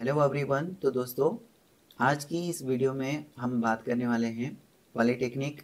Hello everyone. तो दोस्तों, आज की इस वीडियो में हम बात करने वाले हैं पॉलीटेक्निक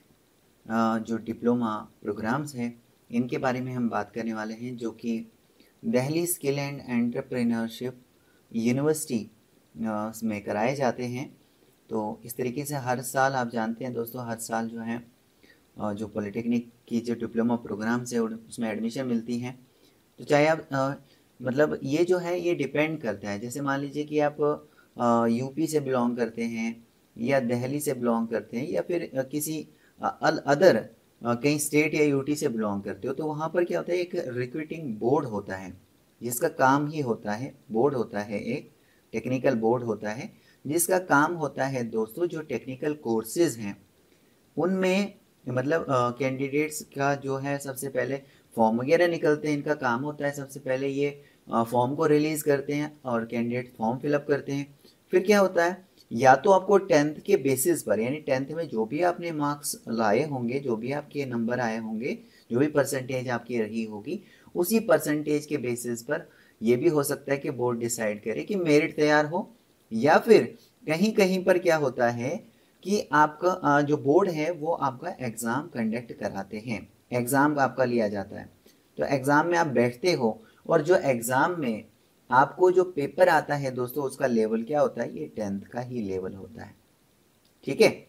जो डिप्लोमा प्रोग्राम्स हैं इनके बारे में हम बात करने वाले हैं, जो कि Delhi skill and entrepreneurship university में कराए जाते हैं। तो इस तरीके से हर साल आप जानते हैं दोस्तों, हर साल जो है जो पॉलीटेक्निक की जो डिप्लोमा प्रोग्राम्स है उसमें एडमिशन मिलती हैं। तो चाहे आप मतलब ये जो है ये डिपेंड करता है। जैसे मान लीजिए कि आप यूपी से बिलोंग करते हैं या दिल्ली से बिलोंग करते हैं या फिर किसी अदर कहीं स्टेट या यूटी से बिलोंग करते हो, तो वहाँ पर क्या होता है, एक रिक्रूटिंग बोर्ड होता है जिसका काम ही होता है, बोर्ड होता है, एक टेक्निकल बोर्ड होता है जिसका काम होता है दोस्तों, जो टेक्निकल कोर्सेज हैं उनमें मतलब कैंडिडेट्स का जो है सबसे पहले फॉर्म वगैरह निकलते हैं। इनका काम होता है सबसे पहले ये फॉर्म को रिलीज करते हैं और कैंडिडेट फॉर्म फिलअप करते हैं। फिर क्या होता है, या तो आपको टेंथ के बेसिस पर, यानी टेंथ में जो भी आपने मार्क्स लाए होंगे, जो भी आपके नंबर आए होंगे, जो भी परसेंटेज आपकी रही होगी, उसी परसेंटेज के बेसिस पर ये भी हो सकता है कि बोर्ड डिसाइड करे कि मेरिट तैयार हो। या फिर कहीं कहीं पर क्या होता है कि आपका जो बोर्ड है वो आपका एग्ज़ाम कंडक्ट कराते हैं, एग्ज़ाम आपका लिया जाता है। तो एग्ज़ाम में आप बैठते हो और जो एग्ज़ाम में आपको जो पेपर आता है दोस्तों, उसका लेवल क्या होता है, ये टेंथ का ही लेवल होता है। ठीक है,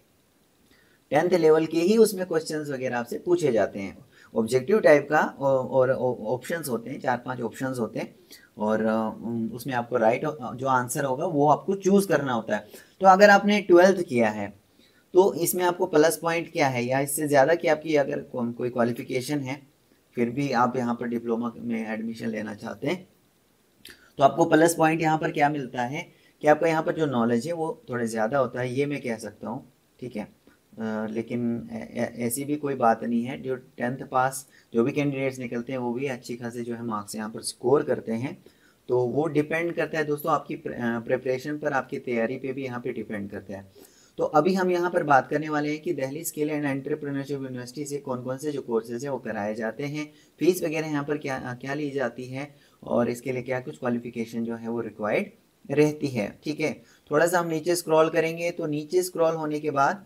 टेंथ लेवल के ही उसमें क्वेश्चंस वगैरह आपसे पूछे जाते हैं, ऑब्जेक्टिव टाइप का। और ऑप्शंस होते हैं, 4-5 ऑप्शंस होते हैं और उसमें आपको राइट जो आंसर होगा वो आपको चूज करना होता है। तो अगर आपने ट्वेल्थ किया है तो इसमें आपको प्लस पॉइंट क्या है, या इससे ज़्यादा कि आपकी अगर कोई क्वालिफिकेशन है फिर भी आप यहाँ पर डिप्लोमा में एडमिशन लेना चाहते हैं, तो आपको प्लस पॉइंट यहाँ पर क्या मिलता है कि आपका यहाँ पर जो नॉलेज है वो थोड़े ज़्यादा होता है, ये मैं कह सकता हूँ। ठीक है, लेकिन ऐसी भी कोई बात नहीं है। जो टेंथ पास जो भी कैंडिडेट्स निकलते हैं वो भी अच्छी खासी जो है मार्क्स यहाँ पर स्कोर करते हैं। तो वो डिपेंड करता है दोस्तों आपकी प्रिपरेशन पर, आपकी तैयारी पे भी यहाँ पे डिपेंड करता है। तो अभी हम यहाँ पर बात करने वाले हैं कि Delhi skill and entrepreneurship university से कौन कौन से जो कोर्सेज हैं वो कराए जाते हैं, फीस वगैरह यहाँ पर क्या क्या ली जाती है और इसके लिए क्या कुछ क्वालिफिकेशन जो है वो रिक्वायर्ड रहती है। ठीक है, थोड़ा सा हम नीचे स्क्रॉल करेंगे तो नीचे स्क्रॉल होने के बाद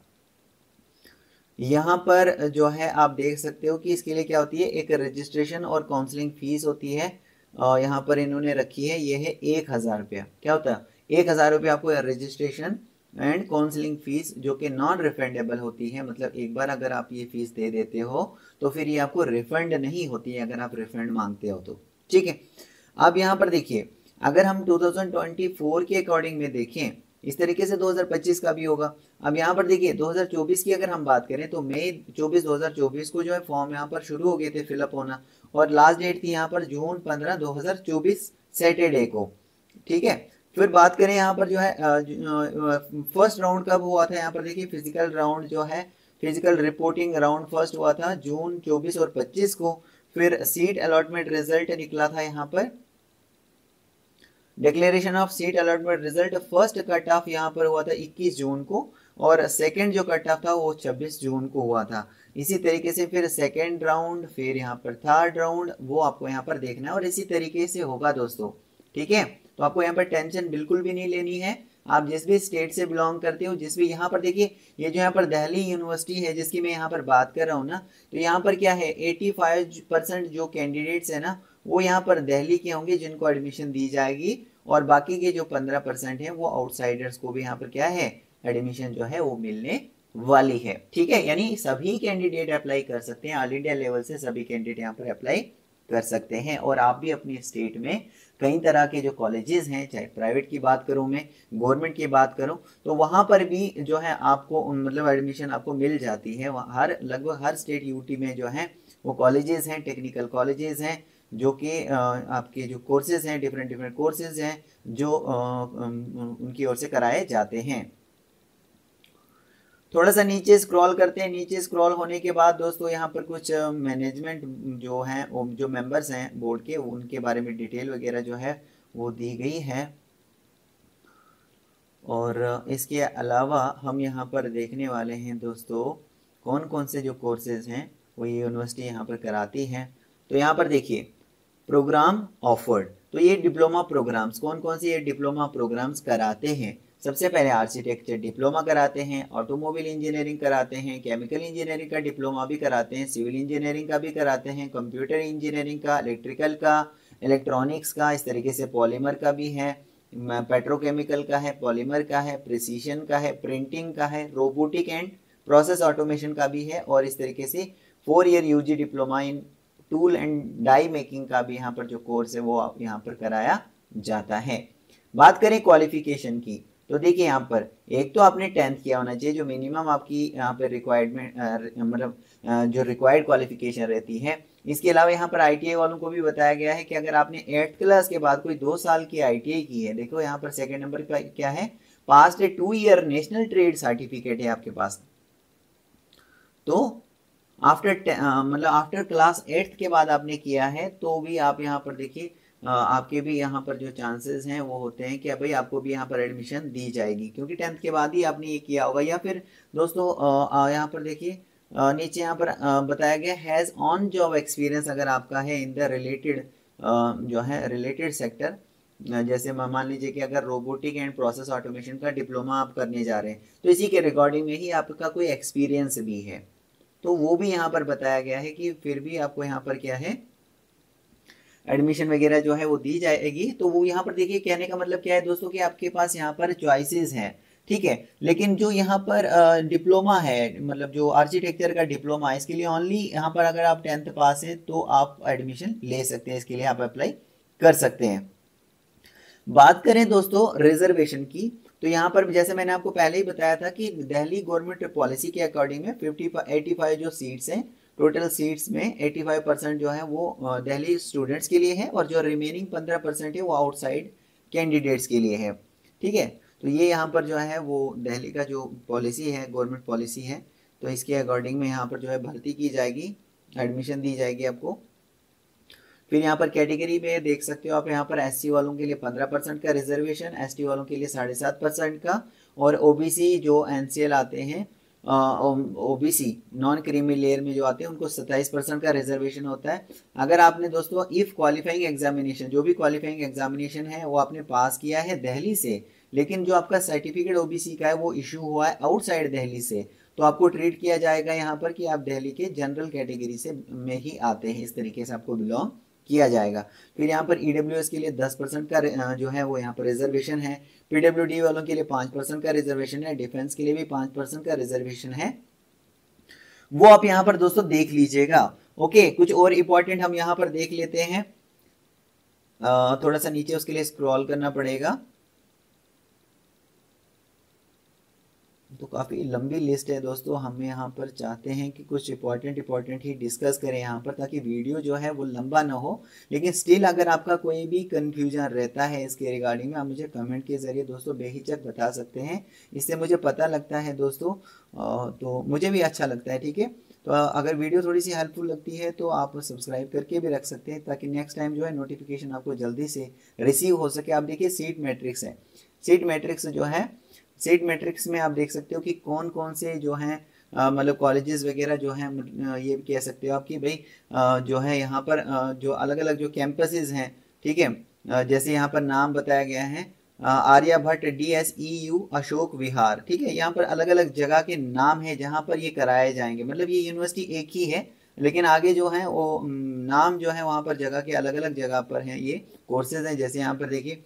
यहाँ पर जो है आप देख सकते हो कि इसके लिए क्या होती है, एक रजिस्ट्रेशन और काउंसलिंग फीस होती है। यहाँ पर इन्होंने रखी है, ये है 1,000 रुपया। क्या होता है, 1,000 रुपया आपको रजिस्ट्रेशन एंड काउंसलिंग फीस, जो कि नॉन रिफंडेबल होती है। मतलब एक बार अगर आप ये फीस दे देते हो तो फिर ये आपको रिफंड नहीं होती है अगर आप रिफंड मांगते हो तो। ठीक है, अब यहाँ पर देखिए, अगर हम 2024 के अकॉर्डिंग में देखें, इस तरीके से 2025 का भी होगा। अब यहाँ पर देखिए 2024 की अगर हम बात करें तो मई 24 2024 को जो है फॉर्म यहाँ पर शुरू हो गए थे फिलअप होना, और लास्ट डेट थी यहाँ पर जून 15 2024 सैटरडे को। ठीक है, फिर बात करें यहाँ पर जो है फर्स्ट राउंड कब हुआ था, यहाँ पर देखिए फिजिकल राउंड जो है, फिजिकल रिपोर्टिंग राउंड फर्स्ट हुआ था जून 24 और 25 को। फिर सीट अलॉटमेंट रिजल्ट निकला था यहाँ पर, declaration of seat allotment result. First cut off यहाँ पर हुआ था 21 जून को और सेकंड जो कट ऑफ था वो 26 जून को हुआ था। इसी तरीके से फिर सेकंड राउंड, फिर यहाँ पर थर्ड राउंड, वो आपको यहाँ पर देखना है और इसी तरीके से होगा दोस्तों। ठीक है, तो आपको यहाँ पर टेंशन बिल्कुल भी नहीं लेनी है। आप जिस भी स्टेट से बिलोंग करते हो, जिस भी, यहाँ पर देखिए ये जो यहाँ पर दिल्ली यूनिवर्सिटी है जिसकी मैं यहाँ पर बात कर रहा हूँ ना, तो यहाँ पर क्या है, 85% जो कैंडिडेट्स है ना वो यहाँ पर दिल्ली के होंगे जिनको एडमिशन दी जाएगी, और बाकी के जो 15% है वो आउटसाइडर्स को भी यहाँ पर क्या है, एडमिशन जो है वो मिलने वाली है। ठीक है, यानी सभी कैंडिडेट अप्लाई कर सकते हैं, ऑल इंडिया लेवल से सभी कैंडिडेट यहाँ पर अप्लाई कर सकते हैं। और आप भी अपनी स्टेट में कई तरह के जो कॉलेजेस हैं, चाहे प्राइवेट की बात करूं मैं, गवर्नमेंट की बात करूं, तो वहां पर भी जो है आपको मतलब एडमिशन आपको मिल जाती है। हर लगभग हर स्टेट यूटी में जो है वो कॉलेजेस हैं, टेक्निकल कॉलेजेस हैं, जो कि आपके जो कोर्सेज हैं, डिफरेंट डिफरेंट कोर्सेज हैं जो उनकी ओर से कराए जाते हैं। थोड़ा सा नीचे स्क्रॉल करते हैं। नीचे स्क्रॉल होने के बाद दोस्तों यहाँ पर कुछ मैनेजमेंट जो हैं, जो मेंबर्स हैं बोर्ड के, उनके बारे में डिटेल वगैरह जो है वो दी गई है। और इसके अलावा हम यहाँ पर देखने वाले हैं दोस्तों कौन कौन से जो कोर्सेज हैं वो ये यूनिवर्सिटी यहाँ पर कराती है। तो यहाँ पर देखिए प्रोग्राम ऑफर्ड, तो ये डिप्लोमा प्रोग्राम्स कौन कौन से ये डिप्लोमा प्रोग्राम्स कराते हैं? सबसे पहले आर्किटेक्चर डिप्लोमा कराते हैं, ऑटोमोबाइल इंजीनियरिंग कराते हैं, केमिकल इंजीनियरिंग का डिप्लोमा भी कराते हैं, सिविल इंजीनियरिंग का भी कराते हैं, कंप्यूटर इंजीनियरिंग का, इलेक्ट्रिकल का, इलेक्ट्रॉनिक्स का, इस तरीके से पॉलीमर का भी है, पेट्रोकेमिकल का है, पॉलीमर का है, प्रिसीशन का है, प्रिंटिंग का है, रोबोटिक एंड प्रोसेस ऑटोमेशन का भी है, और इस तरीके से 4 year UG diploma in tool and die making का भी यहाँ पर जो कोर्स है वो यहाँ पर कराया जाता है। बात करें क्वालिफिकेशन की, तो देखिए यहाँ पर एक तो आपने 10th किया होना चाहिए, जो मिनिमम आपकी यहाँ पर रिक्वायरमेंट मतलब जो रिक्वायर्ड क्वालिफिकेशन रहती है। इसके अलावा यहाँ पर ITI वालों को भी बताया गया है कि अगर आपने 8th क्लास के बाद कोई 2 साल की ITI की है, देखो यहाँ पर सेकेंड नंबर का क्या है, past 2 year national trade certificate है आपके पास, तो आफ्टर क्लास 8th के बाद आपने किया है तो भी आप यहाँ पर देखिए आपके भी यहाँ पर जो चांसेस हैं वो होते हैं कि भाई आपको भी यहाँ पर एडमिशन दी जाएगी, क्योंकि 10th के बाद ही आपने ये किया होगा। या फिर दोस्तों यहाँ पर देखिए नीचे यहाँ पर बताया गया हैज़ ऑन जॉब एक्सपीरियंस अगर आपका है इन द रिलेटेड जो है रिलेटेड सेक्टर, जैसे मान लीजिए कि अगर रोबोटिक एंड प्रोसेस ऑटोमेशन का डिप्लोमा आप करने जा रहे हैं तो इसी के रिकॉर्डिंग में ही आपका कोई एक्सपीरियंस भी है, तो वो भी यहाँ पर बताया गया है कि फिर भी आपको यहाँ पर क्या है एडमिशन वगैरह जो है वो दी जाएगी। तो वो यहाँ पर देखिए कहने का मतलब क्या है दोस्तों कि आपके पास यहाँ पर चॉइसेस हैं, ठीक है, लेकिन जो यहाँ पर डिप्लोमा है, मतलब जो आर्किटेक्चर का डिप्लोमा है, इसके लिए ओनली यहाँ पर अगर आप 10th पास हैं तो आप एडमिशन ले सकते हैं, इसके लिए आप अप्लाई कर सकते हैं। बात करें दोस्तों रिजर्वेशन की, तो यहाँ पर जैसे मैंने आपको पहले ही बताया था कि दिल्ली गवर्नमेंट पॉलिसी के अकॉर्डिंग में 85 जो सीट्स हैं, टोटल सीट्स में 85% जो है वो दिल्ली स्टूडेंट्स के लिए है, और जो रिमेनिंग 15% है वो आउटसाइड कैंडिडेट्स के लिए है, ठीक है। तो ये यहाँ पर जो है वो दिल्ली का जो पॉलिसी है, गवर्नमेंट पॉलिसी है, तो इसके अकॉर्डिंग में यहाँ पर जो है भर्ती की जाएगी, एडमिशन दी जाएगी आपको। फिर यहाँ पर कैटेगरी में देख सकते हो आप, यहाँ पर SC वालों के लिए 15% का रिजर्वेशन, ST वालों के लिए 7.5% का, और OBC जो NCL आते हैं, OBC नॉन क्रीमी लेयर में जो आते हैं उनको 27% का रिजर्वेशन होता है। अगर आपने दोस्तों इफ क्वालिफाइंग एग्जामिनेशन, जो भी क्वालिफाइंग एग्जामिनेशन है वो आपने पास किया है दिल्ली से, लेकिन जो आपका सर्टिफिकेट OBC का है वो इशू हुआ है आउटसाइड दिल्ली से, तो आपको ट्रीट किया जाएगा यहाँ पर कि आप दिल्ली के जनरल कैटेगरी से में ही आते हैं, इस तरीके से आपको बिलोंग किया जाएगा। फिर यहाँ पर EWS के लिए 10% का जो है वो यहाँ पर रिजर्वेशन है, PWD वालों के लिए 5% का रिजर्वेशन है, डिफेंस के लिए भी 5% का रिजर्वेशन है, वो आप यहाँ पर दोस्तों देख लीजिएगा। ओके, कुछ और इंपॉर्टेंट हम यहाँ पर देख लेते हैं, थोड़ा सा नीचे उसके लिए स्क्रॉल करना पड़ेगा, तो काफ़ी लंबी लिस्ट है दोस्तों। हम यहाँ पर चाहते हैं कि कुछ इंपॉर्टेंट ही डिस्कस करें यहाँ पर, ताकि वीडियो जो है वो लंबा ना हो, लेकिन स्टिल अगर आपका कोई भी कन्फ्यूजन रहता है इसके रिगार्डिंग में, आप मुझे कमेंट के ज़रिए दोस्तों बेहिचक बता सकते हैं, इससे मुझे पता लगता है दोस्तों, तो मुझे भी अच्छा लगता है, ठीक है। तो अगर वीडियो थोड़ी सी हेल्पफुल लगती है तो आप सब्सक्राइब करके भी रख सकते हैं, ताकि नेक्स्ट टाइम जो है नोटिफिकेशन आपको जल्दी से रिसीव हो सके। आप देखिए सीट मैट्रिक्स है, सीट मैट्रिक्स जो है, सीट मैट्रिक्स में आप देख सकते हो कि कौन कौन से जो हैं मतलब कॉलेजेस वगैरह जो हैं, ये भी कह सकते हो आप कि भाई जो है यहाँ पर जो अलग अलग जो कैंपसेस हैं, ठीक है, जैसे यहाँ पर नाम बताया गया है आर्यभट्ट DSEU अशोक विहार, ठीक है, यहाँ पर अलग अलग जगह के नाम है जहाँ पर ये कराए जाएंगे, मतलब ये यूनिवर्सिटी एक ही है, लेकिन आगे जो है वो नाम जो है वहाँ पर जगह के अलग अलग जगह पर हैं ये कोर्सेज हैं। जैसे यहाँ पर देखिए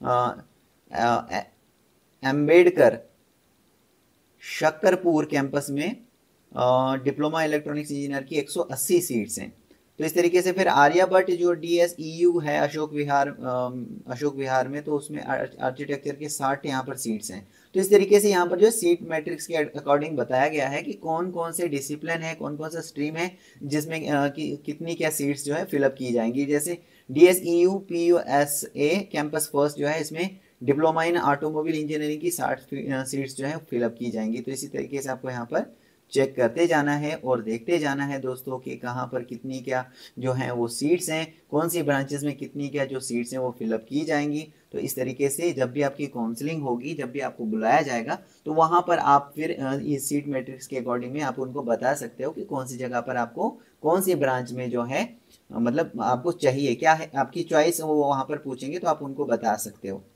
अम्बेडकर शक्करपुर कैंपस में डिप्लोमा इलेक्ट्रॉनिक्स इंजीनियर की 180 सीट्स हैं। तो इस तरीके से फिर आर्यभट्ट जो DSEU है अशोक विहार में, तो उसमें आर्किटेक्चर के 60 यहाँ पर सीट्स हैं। तो इस तरीके से यहाँ पर जो सीट मैट्रिक्स के अकॉर्डिंग बताया गया है कि कौन कौन से डिसिप्लिन है, कौन कौन सा स्ट्रीम है जिसमें कितनी क्या सीट्स जो है फिलअप की जाएंगी। जैसे DSEU PUSA कैंपस फर्स्ट जो है, इसमें डिप्लोमा इन ऑटोमोबाइल इंजीनियरिंग की 60 सीट्स जो है फिलअप की जाएंगी। तो इसी तरीके से आपको यहाँ पर चेक करते जाना है और देखते जाना है दोस्तों कि कहाँ पर कितनी क्या जो है वो सीट्स हैं, कौन सी ब्रांचेस में कितनी क्या जो सीट्स हैं वो फिलअप की जाएंगी। तो इस तरीके से जब भी आपकी काउंसलिंग होगी, जब भी आपको बुलाया जाएगा, तो वहाँ पर आप फिर इस सीट मैट्रिक्स के अकॉर्डिंग में आप उनको बता सकते हो कि कौन सी जगह पर आपको कौन सी ब्रांच में जो है मतलब आपको चाहिए, क्या है आपकी चॉइस, वो वहाँ पर पूछेंगे तो आप उनको बता सकते हो।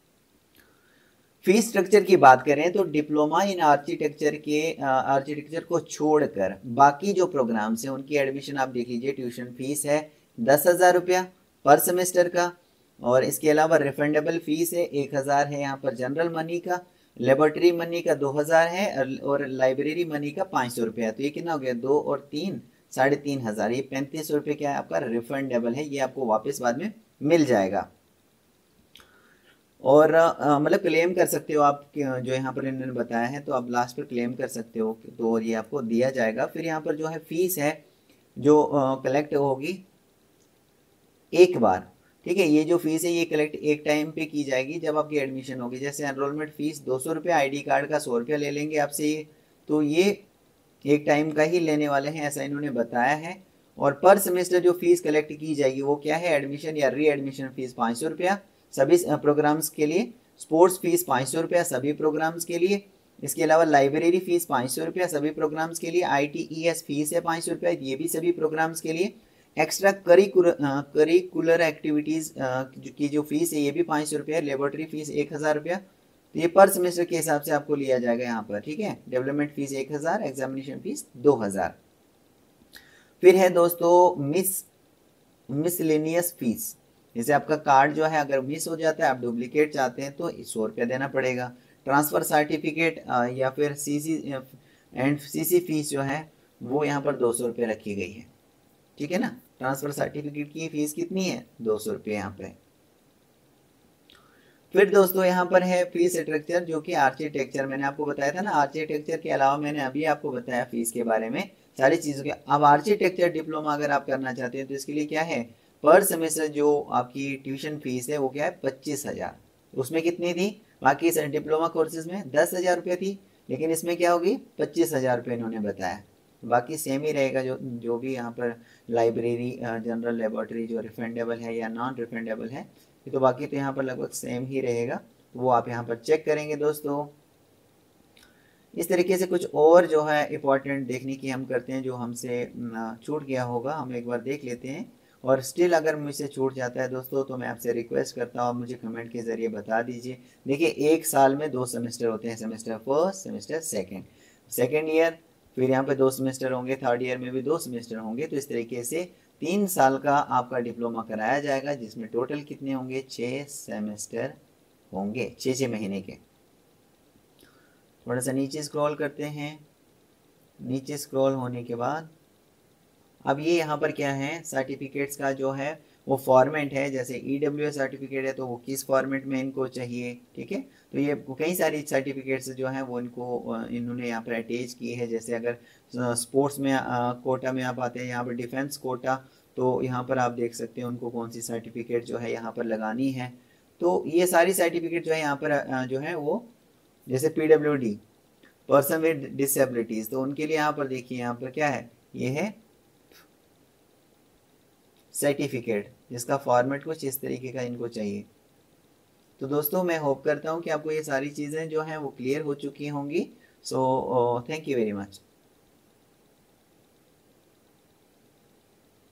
फीस स्ट्रक्चर की बात करें तो डिप्लोमा इन आर्किटेक्चर के आर्किटेक्चर को छोड़कर बाकी जो प्रोग्राम्स हैं उनकी एडमिशन आप देख लीजिए, ट्यूशन फीस है 10,000 रुपया पर सेमेस्टर का, और इसके अलावा रिफंडेबल फीस है 1,000 है यहाँ पर जनरल मनी का, लेबोरेटरी मनी का 2,000 है, और लाइब्रेरी मनी का 500 रुपया। तो ये कितना हो गया, 2 और 3 3,500, ये 3500 रुपये क्या है आपका रिफंडेबल है, ये आपको वापस बाद में मिल जाएगा। और मतलब क्लेम कर सकते हो आप जो यहाँ पर इन्होंने बताया है, तो आप लास्ट पर क्लेम कर सकते हो, तो ये आपको दिया जाएगा। फिर यहाँ पर जो है फीस है जो कलेक्ट होगी एक बार, ठीक है, ये जो फीस है ये कलेक्ट एक टाइम पे की जाएगी जब आपकी एडमिशन होगी। जैसे एनरोलमेंट फीस 200 रुपये, ID कार्ड का 100 रुपया ले लेंगे आपसे ये, तो ये एक टाइम का ही लेने वाले हैं, ऐसा इन्होंने बताया है। और पर सेमेस्टर जो फीस कलेक्ट की जाएगी वो क्या है, एडमिशन या री एडमिशन फीस 500 रुपया सभी प्रोग्राम्स के लिए, स्पोर्ट्स फीस 500 रुपया सभी प्रोग्राम्स के लिए, इसके अलावा लाइब्रेरी फीस 500 रुपया सभी प्रोग्राम्स के लिए, ITES फीस है 500 रुपया, ये भी सभी प्रोग्राम्स के लिए। एक्स्ट्रा करिकुलर एक्टिविटीज़ की जो फीस है ये भी 500 रुपया, लेबोरेटरी फीस 1,000 रुपया। तो ये पर सेमेस्टर के हिसाब से आपको लिया जाएगा यहाँ पर, ठीक है। Development fees 1,000, examination fees 2,000। फिर है दोस्तों मिसलेनियस फीस, जैसे आपका कार्ड जो है अगर मिस हो जाता है, आप डुप्लीकेट चाहते हैं तो 100 रुपया देना पड़ेगा। ट्रांसफ़र सर्टिफिकेट या फिर CC फीस जो है वो यहाँ पर 200 रुपये रखी गई है, ठीक है ना। ट्रांसफ़र सर्टिफिकेट की फीस कितनी है, 200 रुपये यहाँ पे। फिर दोस्तों यहाँ पर है फीस स्ट्रक्चर जो कि आर्किटेक्चर, मैंने आपको बताया था ना, आर्किटेक्चर के अलावा मैंने अभी आपको बताया फीस के बारे में सारी चीज़ों के। अब आर्किटेक्चर डिप्लोमा अगर आप करना चाहते हैं तो इसके लिए क्या है, पर सेमेस्टर जो आपकी ट्यूशन फीस है वो क्या है 25,000। उसमें कितनी थी, बाकी डिप्लोमा कोर्सेज में 10,000 रुपये थी, लेकिन इसमें क्या होगी 25,000 रुपये इन्होंने बताया। बाकी सेम ही रहेगा, जो भी यहाँ पर लाइब्रेरी, जनरल लेबोरेटरी जो रिफंडेबल है या नॉन रिफंडेबल है, तो बाकी तो यहाँ पर लगभग सेम ही रहेगा, वो आप यहाँ पर चेक करेंगे दोस्तों। इस तरीके से कुछ और जो है इम्पोर्टेंट देखने की हम करते हैं, जो हमसे छूट गया होगा हम एक बार देख लेते हैं। और स्टिल अगर मुझसे छूट जाता है दोस्तों तो मैं आपसे रिक्वेस्ट करता हूँ, आप मुझे कमेंट के ज़रिए बता दीजिए। देखिए एक साल में 2 सेमेस्टर होते हैं, semester first, semester second year, फिर यहाँ पे 2 सेमेस्टर होंगे, थर्ड ईयर में भी 2 सेमेस्टर होंगे। तो इस तरीके से 3 साल का आपका डिप्लोमा कराया जाएगा, जिसमें टोटल कितने होंगे, 6 सेमेस्टर होंगे, 6 महीने के। थोड़ा सा नीचे स्क्रॉल करते हैं, नीचे स्क्रॉल होने के बाद अब ये यहाँ पर क्या है, सर्टिफिकेट्स का जो है वो फॉर्मेट है। जैसे EWS सर्टिफिकेट है तो वो किस फॉर्मेट में इनको चाहिए, ठीक है। तो ये कई सारी सर्टिफिकेट्स जो हैं वो इन्होंने यहाँ पर अटैच की है। जैसे अगर स्पोर्ट्स में कोटा में आप आते हैं, यहाँ पर डिफेंस कोटा, तो यहाँ पर आप देख सकते हैं उनको कौन सी सर्टिफिकेट जो है यहाँ पर लगानी है। तो ये सारी सर्टिफिकेट जो है यहाँ पर जो है वो, जैसे PWD पर्सन विद डिसेबिलिटीज़, तो उनके लिए यहाँ पर देखिए, यहाँ पर क्या है, ये है सर्टिफिकेट, जिसका फॉर्मेट कुछ इस तरीके का इनको चाहिए। तो दोस्तों मैं होप करता हूँ कि आपको ये सारी चीज़ें जो हैं वो क्लियर हो चुकी होंगी। So thank you very much.